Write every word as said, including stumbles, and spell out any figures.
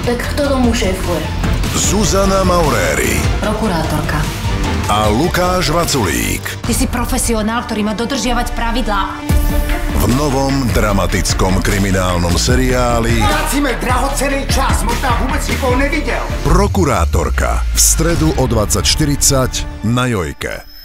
Tak kto tomu šéfuje? Zuzana Mauréry. Prokurátorka. A Lukáš Vaculík. Ty si profesionál, ktorý má dodržiavať pravidlá. V novom dramatickom kriminálnom seriáli Tracíme drahocenný čas, možná vôbec nikoho nevidel. Prokurátorka. V stredu o dvadsať štyridsať na Jojke.